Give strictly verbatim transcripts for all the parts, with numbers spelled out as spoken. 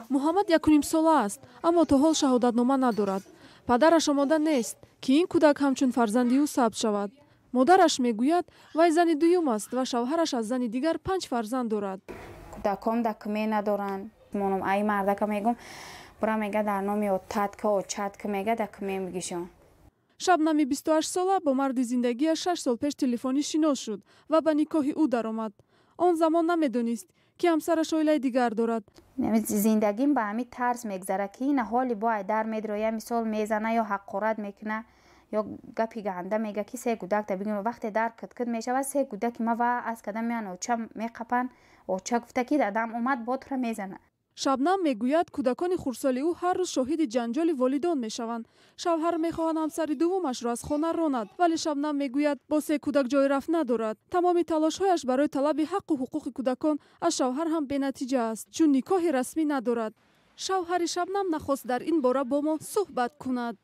муҳаммад якунимсола аст, аммо то ҳол шаҳодатнома надорад. падараш омода нест ки ин кӯдак ҳамчун фарзанди ӯ сабт шавад. модараш мегӯяд вай зани дуюм аст ва шавҳараш аз зани дигар панҷ фарзанд дорад. кӯдаком дакме надоранд. монум ай мардака мегум бура мега дар номи отатка очатка мега дакме мегишон. шабнами бисту ҳашт сола бо марди зиндагиаш шаш сол пеш телефонӣ шинос шуд ва ба никоҳи ӯ даромад. он замон намедонист ки ҳамсараш оилаи дигар дорад. зиндагим ба ҳамин тарз мегзара ки ин ҳоли бо айдар медро я мисол мезана ё ҳаққорат мекуна ё гапи ганда мега ки се гудак да бигум вақте дар кыткыт мешавад се гудаки ма ва аз када меан оча меқапан оча гуфта ки дадам омад ботра мезана. шабнам мегӯяд кӯдакони хурдсоли ӯ ҳар рӯз шоҳиди ҷанҷоли волидон мешаванд. шавҳар мехоҳад ҳамсари дуввумашро аз хона ронад, вале шабнам мегӯяд бо се кӯдак ҷои рафт надорад. тамоми талошҳояш барои талаби ҳаққу ҳуқуқи кӯдакон аз шавҳар ҳам бенатиҷа аст, чун никоҳи расмӣ надорад. шавҳари шабнам нахост дар ин бора бо мо суҳбат кунад.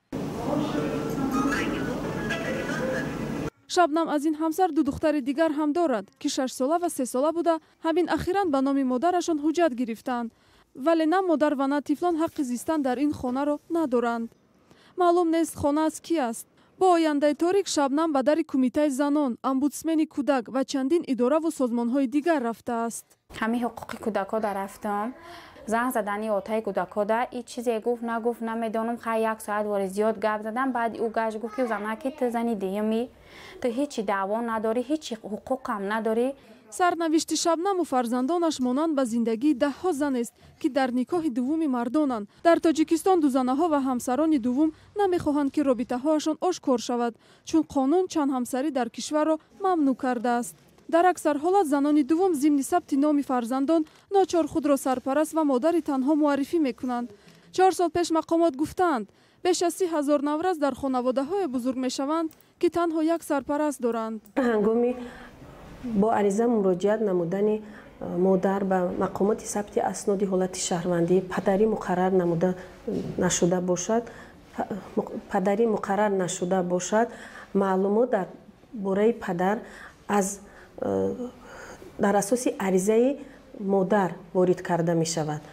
шабнам аз ин ҳамсар ду духтари дигар ҳам дорад ки шашсола ва сесола буда ҳамин ахиран ба номи модарашон ҳуҷҷат гирифтанд. вале на модар ва на тифлон ҳаққи зистан дар ин хонаро надоранд. маълум нест хона аз ки аст. бо ояндаи торик шабнам ба дари кумитаи занон, омбудсмени кӯдак ва чандин идораву созмонҳои дигар рафтааст. ҳамин ҳуқуқи кӯдакода рафтам. зан задани отаи кӯдакода ин чизе гуфт нагуфт намедонам. хай як соат вори зиёд гап задам. баъди ӯ гашт гуфт ки занаки ту зани деюми, ту ҳечи даъво надорӣ, ҳечи ҳуқуқам надорӣ. сарнавишти шабнаму фарзандонаш монанд ба зиндагии даҳҳо занест ки дар никоҳи дуввуми мардонанд. дар тоҷикистон дузанаҳо ва ҳамсарони дуввум намехоҳанд ки робитаҳоашон ошкор шавад, чун қонун чандҳамсарӣ дар кишварро мамнӯъ кардааст. дар аксар ҳолат занони дуввум зимни сабти номи фарзандон ночор худро сарпараст ва модари танҳо муаррифӣ мекунанд. чор сол пеш мақомот гуфтаанд беш аз си ҳазор навраз дар хонаводаҳое бузург мешаванд ки танҳо як сарпараст доранд. ҳангоми бо ариза муроҷиат намудани модар ба мақомоти сабти асноди ҳолати шаҳрвандӣ падари муқаррар намуда нашуда бошад падари муқаррар нашуда бошад маълумот дар бораи падар аз дар асоси аризаи модар ворид карда мешавад.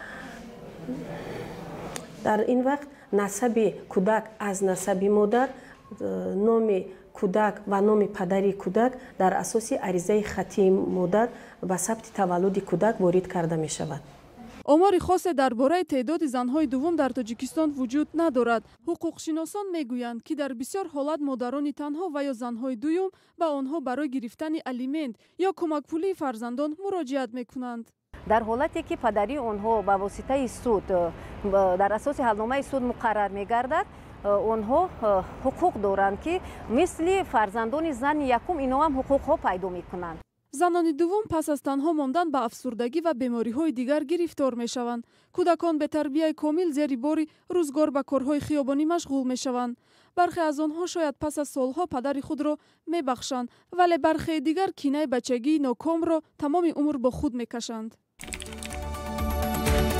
дар ин вақт насаби кӯдак аз насаби модар, номи кӯдак ва номи падари кӯдак дар асоси аризаи хаттии модар ба сабти таваллуди кӯдак ворид карда мешавад. омори хосе дар бораи теъдоди занҳои дуввум дар тоҷикистон вуҷуд надорад. ҳуқуқшиносон мегӯянд ки дар бисёр ҳолат модарони танҳо ва ё занҳои дуюм ба онҳо барои гирифтани алимент ё кӯмакпулии фарзандон муроҷиат мекунанд. дар ҳолате ки падари онҳо ба воситаи суд дар асоси ҳалномаи суд муқаррар мегардад, онҳо ҳуқуқ доранд ки мисли фарзандони зани якум инҳо ҳам ҳуқуқҳо пайдо мекунанд. занони дуввум пас аз танҳо мондан ба афсурдагӣ ва бемориҳои дигар гирифтор мешаванд. кӯдакон бетарбияи комил зери бори рӯзгор ба корҳои хиёбонӣ машғул мешаванд. бархе аз онҳо шояд пас аз солҳо падари худро мебахшанд, вале бархеи дигар кинаи бачагии нокомро тамоми умр бо худ мекашанд.